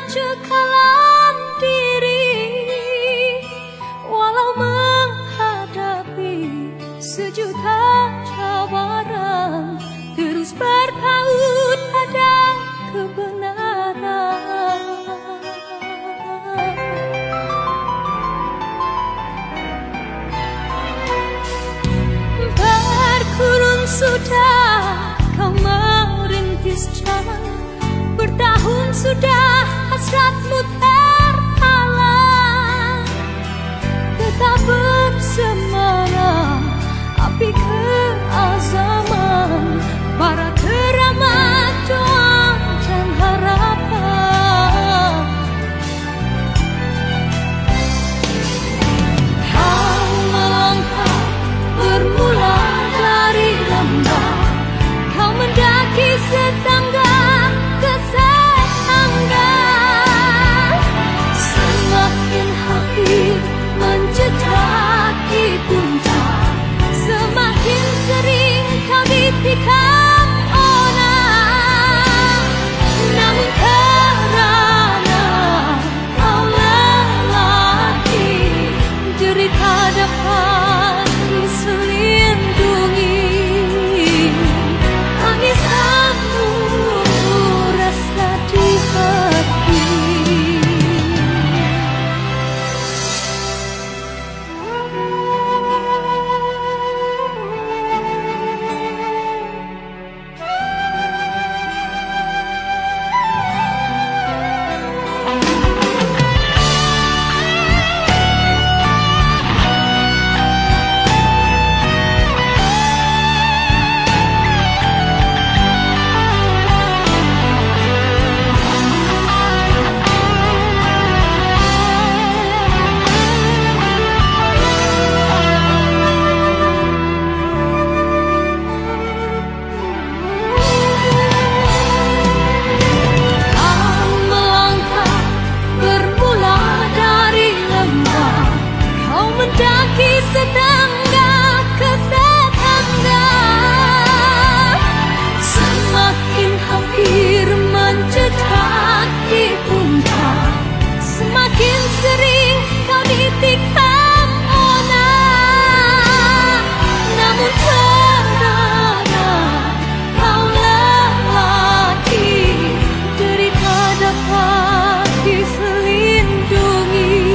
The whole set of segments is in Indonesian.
cekalan diri, walau menghadapi sejuta cabaran, terus bertaut pada kebenaran. Berkurun sudah kau merintis jalan, bertahun sudah hasratmu terhalang, tetap bersemangat api keazaman, bara keramat doa dan harapan. Kau melangkah bermula dari lembah, kau mendaki setangga ke setangga, semakin hampir menjejaki puncak, semakin sering kau ditikam orang. Namun karena kau lelaki, derita dapat diselindungi, tangisanmu rasa di hati. Mendaki setangga ke setangga, semakin hampir menjejaki puncak, semakin sering kau ditikam orang. Namun karena kau lelaki, derita dapat diselindungi,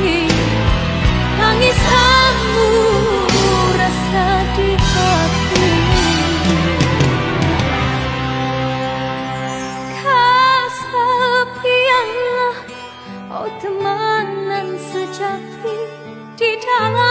tangisanmu rasa di hati. Kesepianlah, oh temanan sejati di dalam